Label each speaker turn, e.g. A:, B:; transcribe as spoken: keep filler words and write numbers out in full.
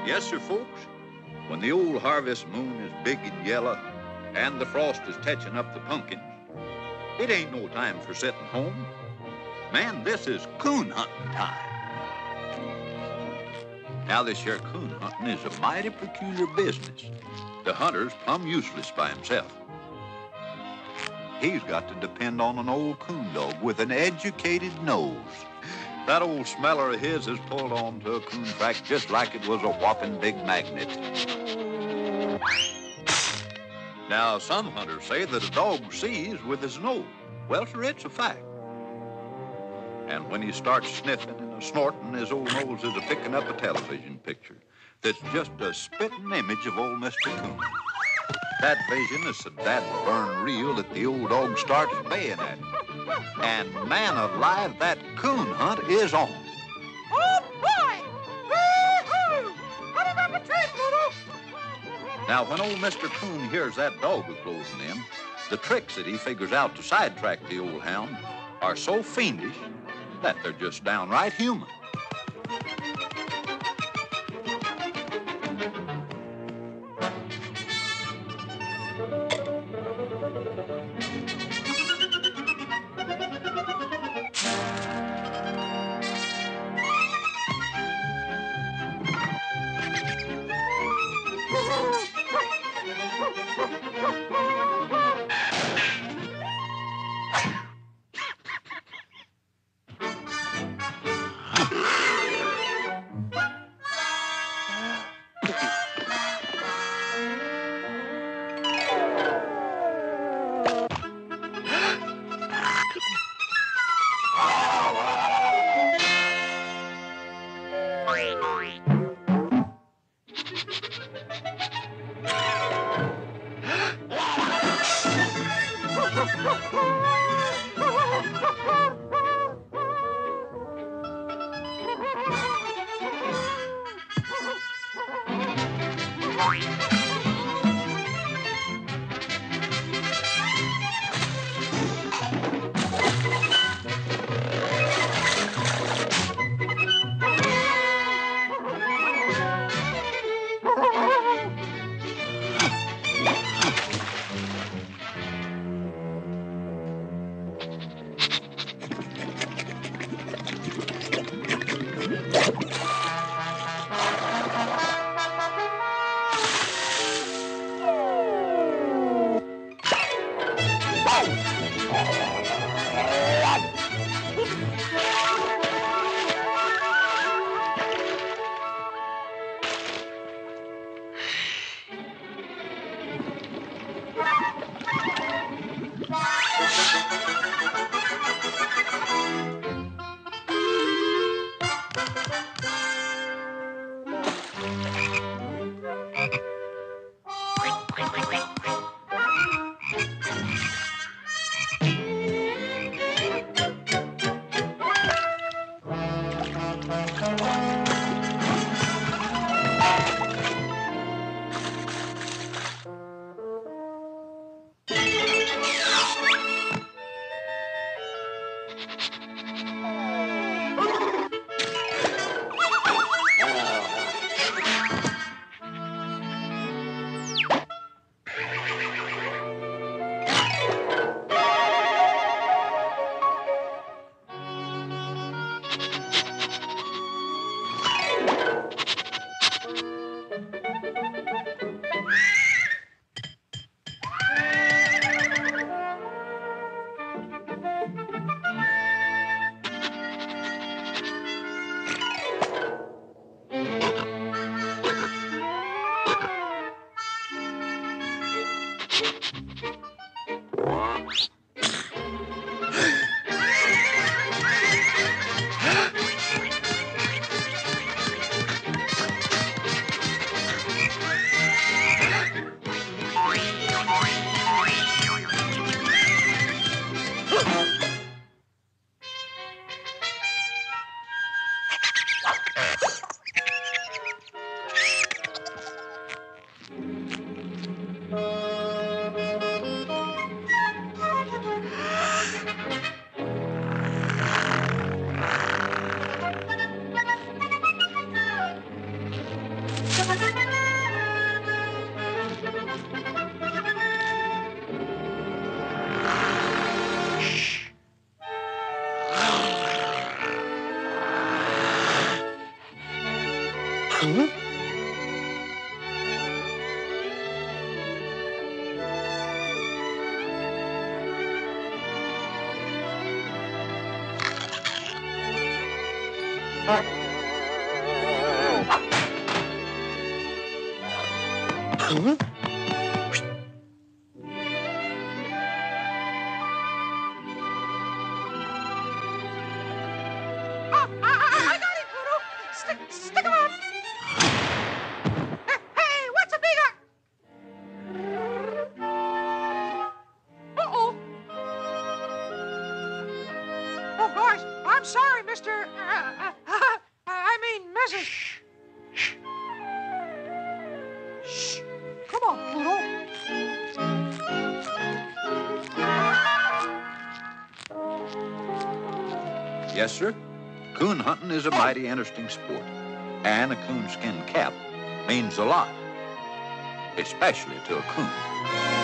A: Yes, sir, folks. When the old harvest moon is big and yellow and the frost is touching up the pumpkins, it ain't no time for sitting home. Man, this is coon hunting time. Now, this here coon hunting is a mighty peculiar business. The hunter's plumb useless by himself. He's got to depend on an old coon dog with an educated nose. That old smeller of his is pulled onto a coon track just like it was a whopping big magnet. Now, some hunters say that a dog sees with his nose. Well, sir, it's a fact. And when he starts sniffing and a snorting, his old nose is a picking up a television picture that's just a spitting image of old Mister Coon. That vision is so dad-burn real that the old dog starts baying at him. And man alive, that coon hunt is on.
B: Oh, boy! Woo-hoo! Put him up a tree, Pluto!
A: Now, when old Mister Coon hears that dog is closing in, the tricks that he figures out to sidetrack the old hound are so fiendish that they're just downright human.
B: Ah, I, I, I got him, Pluto. Stick, stick him up. Hey, hey, what's a big uh? Uh-oh. Oh, gosh, I'm sorry, Mister Uh, uh, I mean, Missus Shh. Shh. Come on, Pluto.
A: Yes, sir. Coon hunting is a mighty interesting sport. And a coonskin cap means a lot, especially to a coon.